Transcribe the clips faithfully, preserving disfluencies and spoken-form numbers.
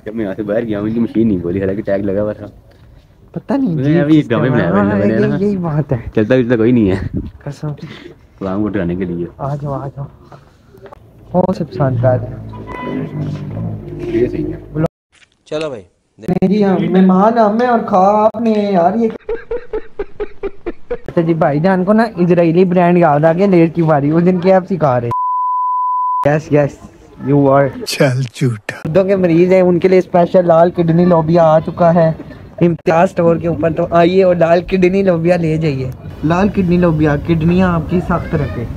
जब मैं यहाँ से बाहर गया हूँ इनकी मशीन नहीं बोली, हालांकि टैग लगा हुआ था। पता नहीं जी अभी ड्रामे बनाया हुआ इन लोगों ने ना, यही बात है। चलता फिरता कोई नहीं है कसम काम को डराने के लिए। आ जाओ आ जाओ, हो सब शानदार है। ये सही है। चलो भाई मेरी मेहमान हमें और खा आपने यार ये। अच्छा जी भाईजान को ना इजरायली ब्रांड याद आ गया, लेट की बारी उस दिन क्या आप सिखा रहे। यस यस यू आर चल झूठा। खुदों के मरीज हैं उनके लिए स्पेशल लाल किडनी लोबिया आ चुका है इम्तियाज स्टोर के ऊपर, तो आइए और लाल किडनी लोबिया ले जाइए। लाल किडनी लोबिया किडनियां आपकी सख्त रखे।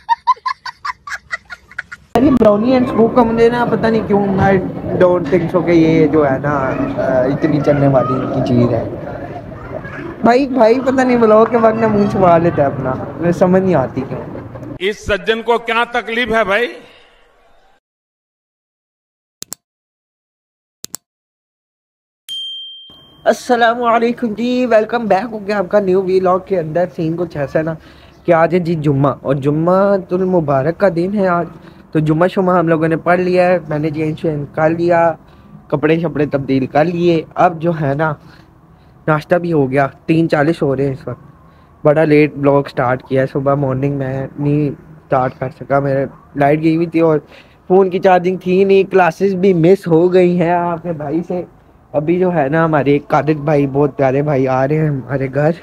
अरे ब्राउनी एंड स्कूप का मुझे ना पता नहीं क्यों, आई डोंट थिंक सो कि ये जो है ना इतनी चलने वाली इनकी चीज़ है। भाई भाई पता नहीं ब्लॉग के वक्त ना मुंह छुपा लेता है अपना, मुझे समझ नहीं आती क्यों। इस सज्जन को क्या तकलीफ है भाई। अस्सलामुअलैकुम जी, वेलकम बैक हो गया आपका न्यू व्लॉग के अंदर। सीन कुछ ऐसा है ना कि आज है जी जुम्मा, और जुम्मा तुल मुबारक का दिन है आज। तो जुम्मा शुम्मा हम लोगों ने पढ़ लिया है, मैंने चेंज कर लिया, कपड़े शपड़े तब्दील कर लिए। अब जो है ना नाश्ता भी हो गया, तीन चालीस हो रहे हैं इस वक्त। बड़ा लेट ब्लॉग स्टार्ट किया है, सुबह मॉर्निंग में नहीं स्टार्ट कर सका, मेरे लाइट गई हुई थी और फ़ोन की चार्जिंग थी नहीं। क्लासेस भी मिस हो गई हैं आपके भाई से। अभी जो है ना हमारे कादिर भाई, बहुत प्यारे भाई आ रहे हैं हमारे घर,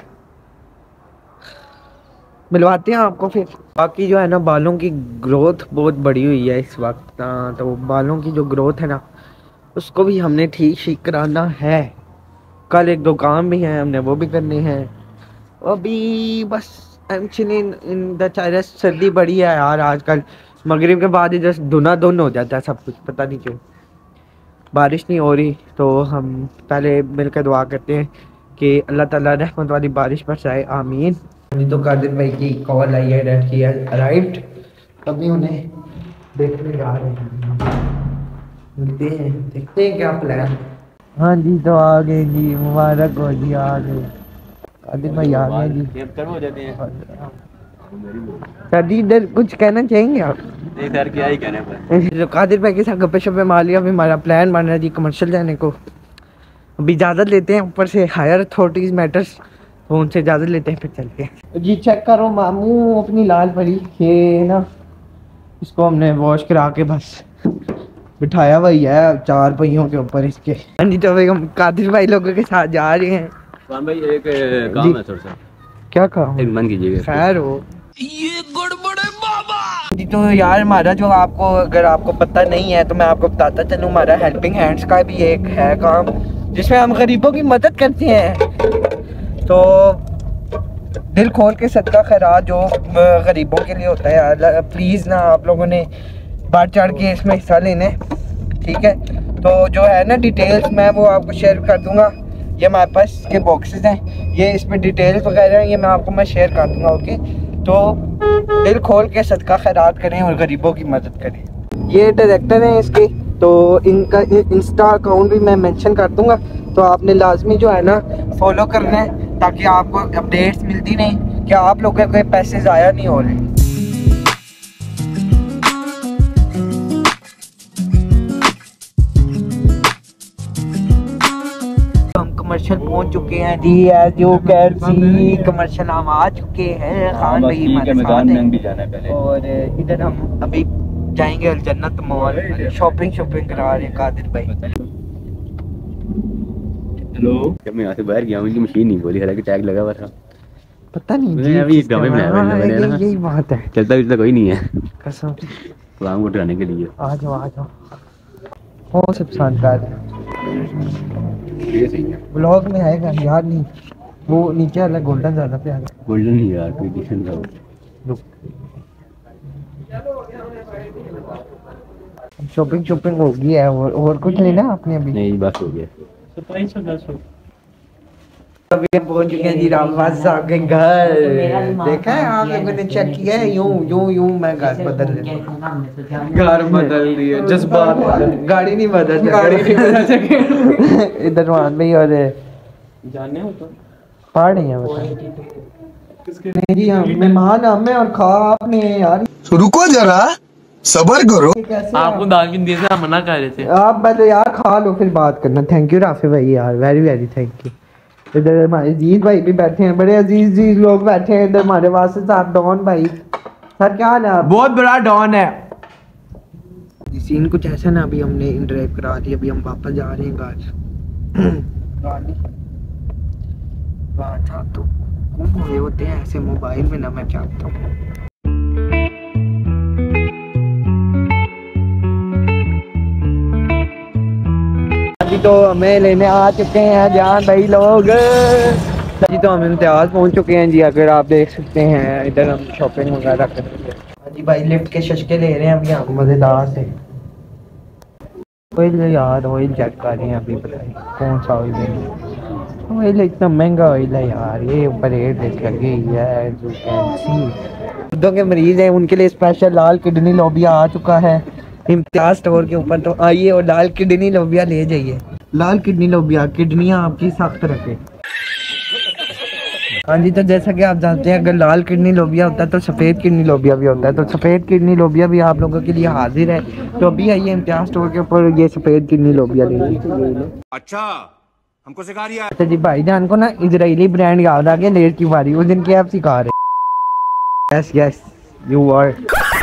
मिलवाते हैं आपको फिर। बाकी जो है ना बालों की ग्रोथ बहुत बड़ी हुई है इस वक्त ना, तो बालों की जो ग्रोथ है ना उसको भी हमने ठीक ठीक कराना है। कल एक दो काम भी हैं हमने, वो भी करने हैं। अभी बस एक्चुअली इन द चाइरस सर्दी बड़ी है यार आजकल, मगरिब के बाद ही जस्ट धुना धुन हो जाता है सब कुछ, पता नहीं क्यों। बारिश नहीं हो रही तो हम पहले मिलकर दुआ करते हैं कि अल्लाह ताला रहमत वाली बारिश बरसाए, आमीन। अभी तो कादिर भाई की कॉल आई है डेट की अराइव्ड, अभी उन्हें देखने जा रहे हैं, मिलते हैं, देखते हैं क्या प्लान। हाँ जी तो आ गए जी, मुबारक हो जी, आ गए कादिर भाई, आ गए जी। सर जी इधर कुछ कहना चाहेंगे आप? नहीं सर क्या ही कहने पर। तो कादिर भाई के साथ गप्पे शप्पे मार लिया, अभी हमारा प्लान बन रहा है जी कमर्शियल जाने को। अभी इजाज़त लेते हैं, ऊपर से हायर अथॉरिटीज़ मैटर्स, तो उनसे इजाज़त लेते हैं फिर चलते हैं जी। चेक करो मामू अपनी लाल परी, ये ना इसको हमने वॉश करा के बस बिठाया हुई है चार पहियों के ऊपर इसके। हाँ जी तो भाई हम कादिर भाई लोगों के साथ जा रहे हैं। भाई एक काम है थोड़ा सा। क्या काम? एक मन कीजिएगा। खैर हो ये गड़बड़े बाबा जी। तो यार हमारा जो, आपको अगर आपको पता नहीं है तो मैं आपको बताता चलूँ, हमारा हेल्पिंग हैंड्स का भी एक है काम जिसमें हम गरीबों की मदद करते हैं। तो दिल खोल के सदका खैरात जो गरीबों के लिए होता है यार, प्लीज़ ना आप लोगों ने बढ़ चढ़ के इसमें हिस्सा लेने, ठीक है। तो जो है ना डिटेल्स मैं वो आपको शेयर कर दूंगा, ये हमारे पास के बॉक्सेस हैं, ये इसमें डिटेल्स वगैरह हैं, ये मैं आपको मैं शेयर कर दूंगा, ओके। तो दिल खोल के सदका खैरात करें और गरीबों की मदद करें। ये डायरेक्टर हैं इसके, तो इनका इंस्टा अकाउंट भी मैं मेंशन कर दूंगा, तो आपने लाजमी जो है ना फॉलो करना है ताकि आपको अपडेट्स मिलती नहीं कि आप लोगों के पैसे ज़ाया नहीं हो रहे। कमर्शियल पहुंच चुके हैं जी, as you can see commercial हम आ चुके हैं। खान भाई हमारे साथ हैं और इधर हम अभी जाएंगे अलजन्नत मॉल, शॉपिंग शॉपिंग करा रहे हैं कादिर भाई। हेलो जब मैं यहाँ से बाहर गया हूँ इनकी मशीन नहीं बोली, हालांकि टैग लगा हुआ था। पता नहीं जी अभी ड्रामे बनाया हुआ इन लोगों ने ना, यही बात है। चलता फिरता कोई नहीं है कसम काम को डराने के लिए। आ जाओ आ जाओ, हो सब शानदार है। ये सही है। ब्लॉग में आएगा यार, नहीं वो नीचे वाला गोल्डन ज़्यादा प्यारा, गोल्डन ही यार कोई डिफरेंट था। शॉपिंग शॉपिंग हो गई है और, और कुछ लेना आपने अभी? नहीं बस हो गया। अभी हम पहुंच चुके हैं जी रामबाग साहब के घर। देखा है आप लोगों ने चेक किया है, यूं यूं यूं मैं घर बदल घर बदल दिए, जज्बात गाड़ी नहीं बदल गाड़ी नहीं बदल सके। इधर मान भाई और जाने हो तो पहाड़ नहीं है बता मेरी मेहमान हमें और खा आपने यार। रुको जरा सबर करो। आपको दाल की दिए थे, आप मना कर रहे थे। आप पहले यार खा लो फिर बात करना। थैंक यू राफी भाई यार, वेरी वेरी थैंक यू। इधर हमारे अजीज भाई भी बैठे हैं, बड़े अजीज अजीज लोग बैठे हैं इधर हमारे वास्ते साहब। डॉन भाई सर क्या हाल है? बहुत बड़ा डॉन है। सीन कुछ ऐसा ना, अभी हमने इंटरेक्ट करा दिया, अभी हम वापस जा रहे हैं घर। था तो गुम हुए होते हैं ऐसे मोबाइल में ना, मैं क्या बताऊँ। अभी तो हमें लेने आ चुके हैं जान भाई लोग जी, तो हम इम्तियाज पहुंच चुके हैं जी। अगर आप देख सकते हैं इधर हम शॉपिंग वगैरह कर रहे हैं। हाँ जी भाई, लिफ्ट के शशके ले रहे हैं अभी हम मज़ेदार से। ऑयल यार, ऑयल चेक कर रहे हैं अभी, बताइए कौन सा ऑयल है। ऑयल इतना महंगा ऑयल है यार, ये ऊपर एड लिख लगी है जो कैन सी। खुदों के मरीज हैं उनके लिए स्पेशल लाल किडनी लोबिया आ चुका है इम्तियाज स्टोर के ऊपर, तो आइए और लाल किडनी लोबिया ले जाइए। लाल किडनी लोबिया, किडनियाँ आपकी सख्त रखे। हाँ जी, तो जैसा कि आप जानते हैं अगर लाल किडनी लोबिया होता है तो सफ़ेद किडनी लोबिया भी होता है, तो सफ़ेद किडनी लोबिया भी आप लोगों के लिए हाजिर है। तो अभी आइए इम्तियाज स्टोर के ऊपर ये सफ़ेद किडनी लोबिया ले लीजिए। अच्छा हमको सिखा रिया। अच्छा जी भाईजान को ना इजरायली ब्रांड याद आ गया, लेट की बारी उस दिन की आप सिखा रहे। Yes yes you are.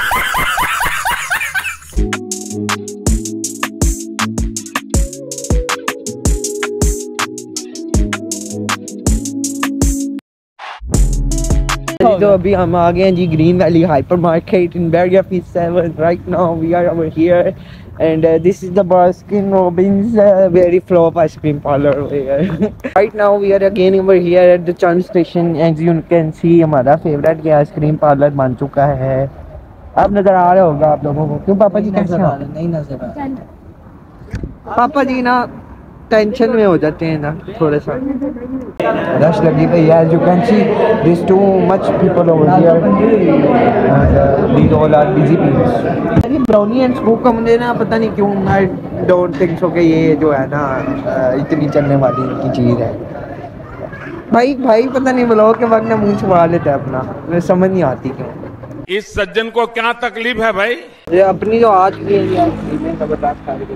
तो अभी हम आ गए हैं जी green valley hyper market in Bairia fees seven. Right now we are over here and uh, this is the Baskin Robbins uh, very flop ice cream parlor over here. Right now we are again over here at the Chand station. As you can see हमारा favourite के ice cream parlour बन चुका है। अब नजर आ रहा होगा आप लोगों को। क्यों पापा जी कैसे हो? नहीं नजर आ रहा। पापा जी ना टेंशन में हो जाते हैं ना थोड़ा सा। रश लगी हुई है, as you can see there's too much people over here and uh, these all are busy people. ये ब्राउनी एंड स्कूप का मुझे ना पता नहीं क्यों आई डोंट थिंक सो कि ये जो है ना इतनी चलने वाली की चीज़ है। भाई भाई पता नहीं ब्लॉग के वक्त ना मुंह छुपा लेता है अपना, मुझे समझ नहीं आती क्यों। इस सज्जन को क्या तकलीफ है भाई? ये अपनी जो आज की है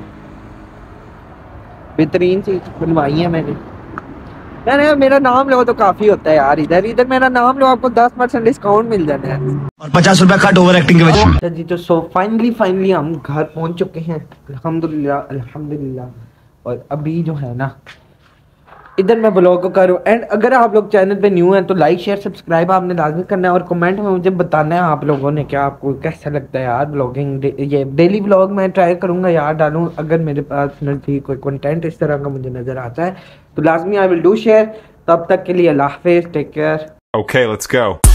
बेहतरीन चीज बनवाई है मैंने। यार यार मेरा नाम लो तो काफी होता है यार, इधर इधर मेरा नाम लो आपको दस परसेंट डिस्काउंट मिल जाता है और पचास रुपया कट ओवर एक्टिंग के वजह से जी। तो सो फाइनली फाइनली हम घर पहुंच चुके हैं अल्हम्दुलिल्लाह अल्हम्दुलिल्लाह। और अभी जो है ना इधर मैं ब्लॉग को करूँ। एंड अगर आप लोग चैनल पे न्यू हैं तो लाइक शेयर सब्सक्राइब आपने लाजमी करना है और कमेंट में मुझे बताना है आप लोगों ने क्या आपको कैसा लगता है यार ब्लॉगिंग। ये डेली ब्लॉग मैं ट्राई करूँगा यार डालूँ, अगर मेरे पास नज़दीक कोई कंटेंट इस तरह का मुझे नज़र आता है तो लाजमी आई विल डू शेयर। तब तक के लिए अल्लाह हाफिज़, take care. Okay, let's go.